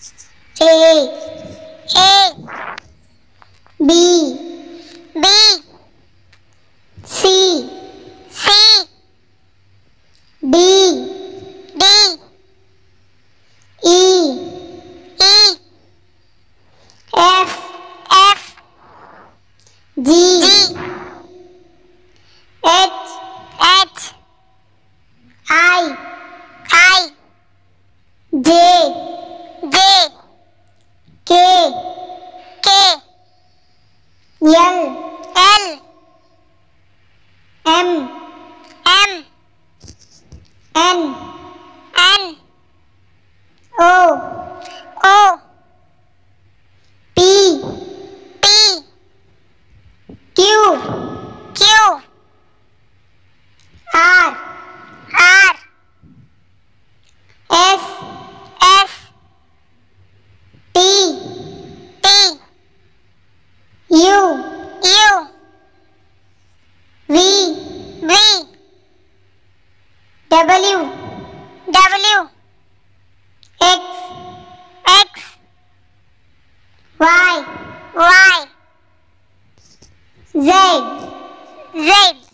A B C D E F G H I J K L M N O P Q R S T U V W X Y Z